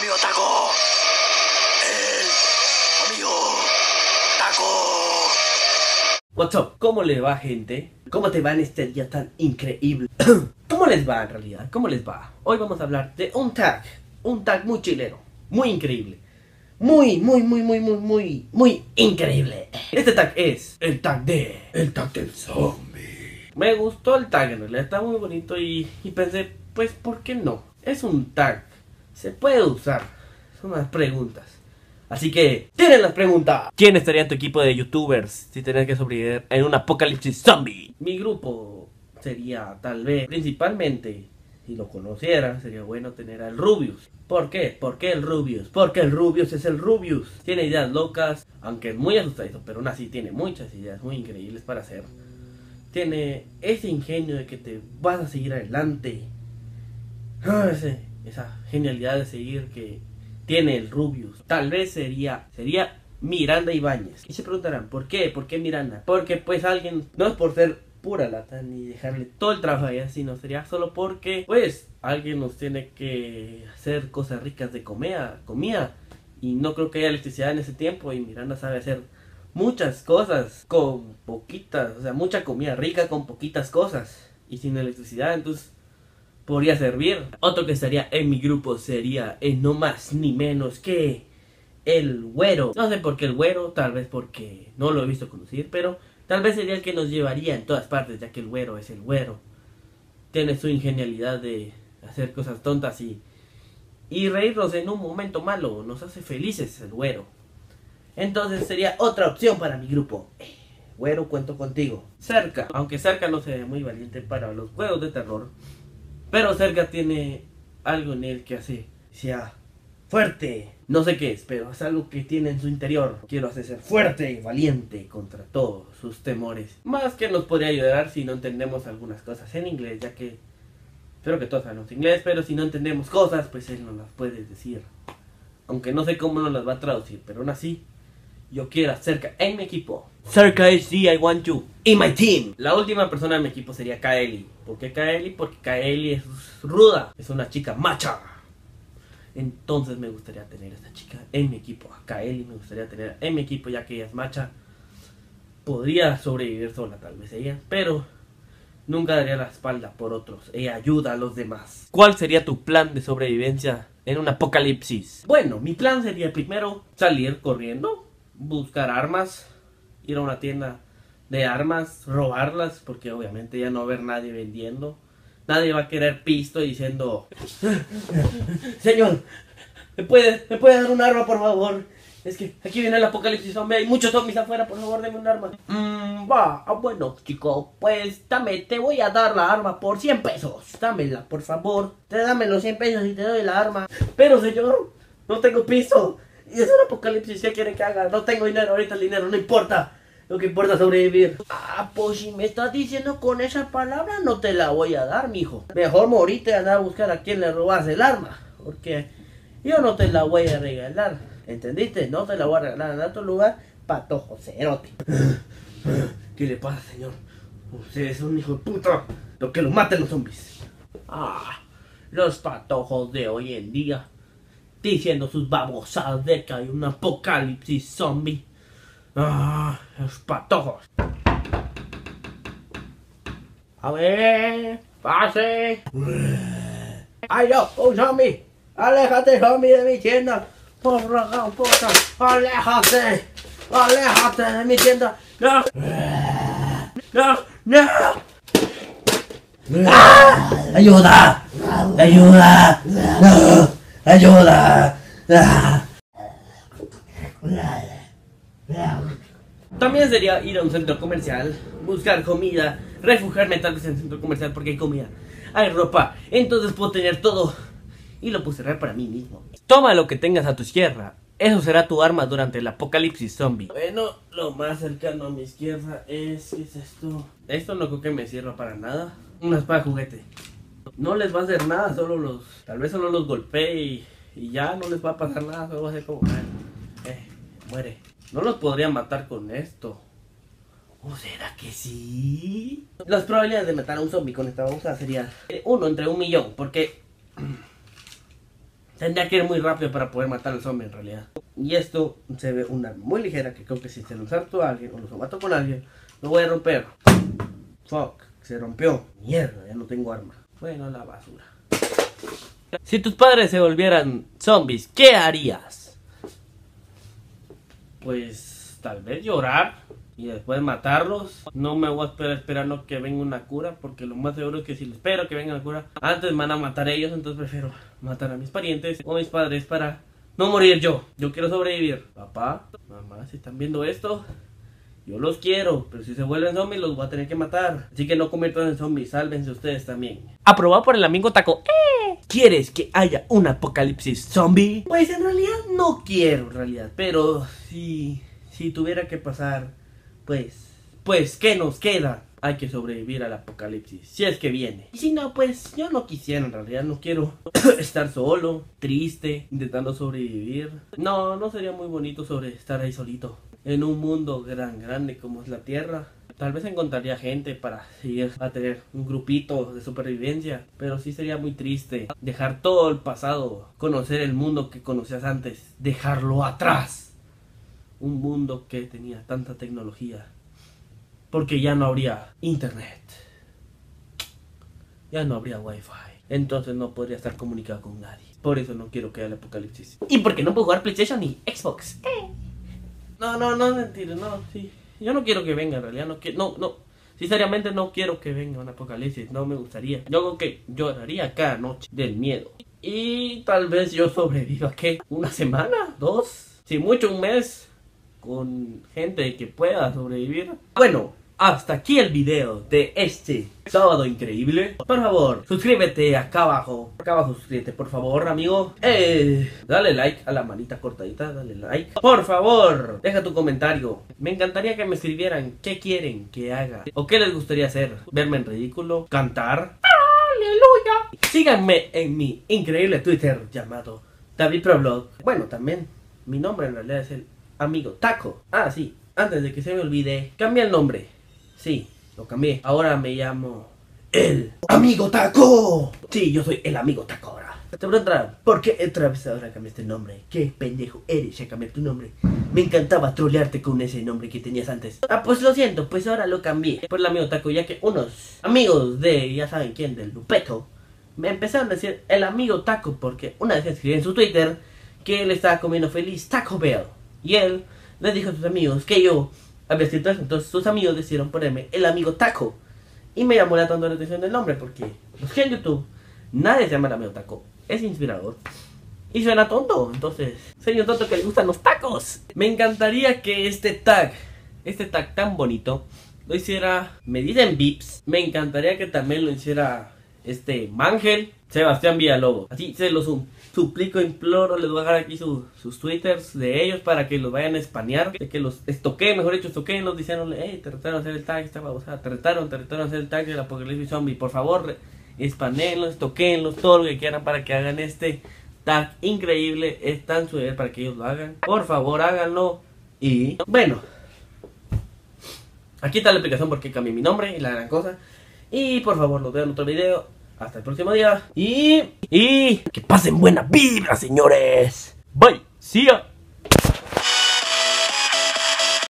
amigo Taco. El amigo Taco. What's up? ¿Cómo le va, gente? ¿Cómo te va en este día tan increíble? ¿Cómo les va en realidad? ¿Cómo les va? Hoy vamos a hablar de un tag muy chileno, muy increíble. Muy increíble. Este tag es el tag del zombie. Me gustó el tag, en realidad está muy bonito y pensé, pues, ¿por qué no? Es un tag, se puede usar. Son unas preguntas. Así que, tienen las preguntas. ¿Quién estaría en tu equipo de youtubers si tenías que sobrevivir en un apocalipsis zombie? Mi grupo sería, tal vez, principalmente, si lo conociera, sería bueno tener al Rubius. ¿Por qué? ¿Por qué el Rubius? Porque el Rubius es el Rubius. Tiene ideas locas, aunque es muy asustadizo, pero aún así tiene muchas ideas muy increíbles para hacer. Tiene ese ingenio de que te vas a seguir adelante. Esa genialidad de seguir que tiene el Rubius. Tal vez sería Miranda Ibáñez. Y se preguntarán, ¿por qué? ¿Por qué Miranda? Porque pues alguien, no es por ser pura lata ni dejarle todo el trabajo a ella, sino sería solo porque pues alguien nos tiene que hacer cosas ricas de comida, y no creo que haya electricidad en ese tiempo, y Miranda sabe hacer muchas cosas con poquitas, o sea, mucha comida rica con poquitas cosas y sin electricidad, entonces podría servir. Otro que estaría en mi grupo sería no más ni menos que el Güero. No sé por qué el Güero, tal vez porque no lo he visto conducir, pero tal vez sería el que nos llevaría en todas partes, ya que el Güero es el Güero. Tiene su ingenialidad de hacer cosas tontas y reírnos en un momento malo. Nos hace felices el Güero. Entonces sería otra opción para mi grupo. Güero, cuento contigo. Cerca, aunque Cerca no se ve muy valiente para los juegos de terror, pero Cerca tiene algo en él que hace sea fuerte. No sé qué es, pero es algo que tiene en su interior. Quiero hacer ser fuerte y valiente contra todos sus temores. Más que nos podría ayudar si no entendemos algunas cosas en inglés, ya que espero que todos sabemos inglés, pero si no entendemos cosas, pues él nos las puede decir. Aunque no sé cómo nos las va a traducir, pero aún así, yo quiero a Cerca en mi equipo. Cerca is the I want you in my team. La última persona de mi equipo sería Kaeli. ¿Por qué Kaeli? Porque Kaeli es ruda, es una chica macha. Entonces me gustaría tener a esta chica en mi equipo. A Kaeli me gustaría tener en mi equipo, ya que ella es macha. Podría sobrevivir sola tal vez ella, pero nunca daría la espalda por otros. Ella ayuda a los demás. ¿Cuál sería tu plan de sobrevivencia en un apocalipsis? Bueno, mi plan sería primero salir corriendo, buscar armas, ir a una tienda de armas, robarlas, porque obviamente ya no va a haber nadie vendiendo. Nadie va a querer pisto diciendo: señor, ¿me puede dar un arma, por favor? Es que aquí viene el apocalipsis zombie, hay muchos zombies afuera, por favor, deme un arma. Bueno, chico, pues te voy a dar la arma por 100 pesos. Dámela, por favor. Dame los 100 pesos y te doy la arma. Pero, señor, no tengo pisto. Y es un apocalipsis, ¿qué quiere que haga? No tengo dinero, ahorita el dinero no importa. Lo que importa es sobrevivir. Pues si me estás diciendo con esa palabra, no te la voy a dar, mijo. Mejor morite y andar a buscar a quien le robas el arma, porque yo no te la voy a regalar. ¿Entendiste? No te la voy a regalar en otro lugar, patojo cerote. ¿Qué le pasa, señor? Usted es un hijo de puta. Lo que lo maten los zombies. Los patojos de hoy en día diciendo sus babosadas de que hay un apocalipsis zombie. Los patojos. A ver, pase. ¡Ay, no! ¡Un zombie! ¡Aléjate, zombie, de mi tienda! ¡Porra, puta! ¡Aléjate! ¡Aléjate de mi tienda! ¡No! ¡No! ¡No! ¡Ayuda! ¡Ayuda! ¡No! ¡Ayuda! También sería ir a un centro comercial, buscar comida, refugiarme tal vez en el centro comercial porque hay comida, hay ropa, entonces puedo tener todo y lo puedo cerrar para mí mismo. Toma lo que tengas a tu izquierda, eso será tu arma durante el apocalipsis zombie. Bueno, lo más cercano a mi izquierda es... ¿qué es esto? Esto no creo que me sirva para nada. Una espada de juguete. No les va a hacer nada, tal vez solo los golpee y ya no les va a pasar nada, solo va a ser como... muere. No los podría matar con esto. ¿O será que sí? Las probabilidades de matar a un zombie con esta babosa sería 1 entre 1.000.000, porque Tendría que ir muy rápido para poder matar al zombie en realidad. Y esto se ve un arma muy ligera que creo que si se lo salto a alguien o lo mato con alguien, lo voy a romper. Fuck, se rompió. Mierda, ya no tengo arma. Bueno, la basura. Si tus padres se volvieran zombies, ¿qué harías? Pues tal vez llorar y después matarlos. No me voy a esperar esperando que venga una cura, porque lo más seguro es que si le espero que venga la cura, antes me van a matar ellos. Entonces prefiero matar a mis parientes o a mis padres para no morir yo. Yo quiero sobrevivir. Papá, mamá, si están viendo esto, yo los quiero, pero si se vuelven zombies los voy a tener que matar. Así que no conviertan en zombies, sálvense ustedes también. Aprobado por el amigo Taco. ¿Quieres que haya un apocalipsis zombie? Pues en realidad no quiero, en realidad. Pero si tuviera que pasar, pues ¿qué nos queda? Hay que sobrevivir al apocalipsis, si es que viene. Y si no, pues yo no quisiera, en realidad no quiero estar solo, triste, intentando sobrevivir. No sería muy bonito estar ahí solito en un mundo grande como es la Tierra. Tal vez encontraría gente para seguir a tener un grupito de supervivencia, pero sí sería muy triste dejar todo el pasado, conocer el mundo que conocías antes, dejarlo atrás. Un mundo que tenía tanta tecnología, porque ya no habría internet, ya no habría wifi, entonces no podría estar comunicado con nadie. Por eso no quiero que haya el apocalipsis. Y porque no puedo jugar PlayStation ni Xbox. No es mentira, no, sí. Yo no quiero que venga, en realidad, no. Sinceramente no quiero que venga un apocalipsis, no me gustaría. Yo creo que lloraría cada noche del miedo. Y tal vez yo sobreviva, ¿qué? ¿Una semana? ¿2? Si mucho, un mes. Con gente que pueda sobrevivir. Bueno, hasta aquí el video de este sábado increíble. Por favor, suscríbete acá abajo. Acá abajo suscríbete, por favor, amigo. Dale like a la manita cortadita, dale like. Por favor, deja tu comentario. Me encantaría que me escribieran qué quieren que haga o qué les gustaría hacer. Verme en ridículo, cantar. ¡Aleluya! Síganme en mi increíble Twitter llamado David Problog. Bueno, también mi nombre en realidad es el amigo Taco. Ah, sí, antes de que se me olvide, cambié el nombre. Sí, lo cambié. Ahora me llamo el amigo Taco. Sí, yo soy el amigo Taco ahora. Te preguntarán, ¿por qué otra vez ahora cambiaste el nombre? ¿Qué pendejo eres ya cambiar tu nombre? Me encantaba trolearte con ese nombre que tenías antes. Ah, pues lo siento, pues ahora lo cambié por el amigo Taco, ya que unos amigos de, ya saben quién, del Lupeto, me empezaron a decir el amigo Taco porque una vez escribí en su Twitter que él estaba comiendo feliz Taco Bell. Y él les dijo a sus amigos que yo había escrito eso. Entonces sus amigos decidieron ponerme el amigo Taco. Y me llamó tanto la atención del nombre, porque los que en YouTube nadie se llama el amigo Taco. Es inspirador y suena tonto. Entonces soy un tonto que le gustan los tacos. Me encantaría que este tag tan bonito lo hiciera, me dicen Vips. Me encantaría que también lo hiciera Mangel, Sebastián Villalobos. Así se los suplico, imploro, les voy a dejar aquí sus twitters de ellos para que los vayan a spanear, de que los estoqueen, mejor dicho, estoqueenlos diciéndole, hey, te retaron a hacer el tag, te retaron a hacer el tag del apocalipsis zombie, por favor, spaneenlos, estoqueenlos, todo lo que quieran para que hagan este tag increíble. Está en su deber para que ellos lo hagan, por favor, háganlo. Y bueno, aquí está la explicación por qué cambié mi nombre y la gran cosa. Y por favor, los veo en otro video. Hasta el próximo día. Y que pasen buena vibra, señores. Bye. See ya.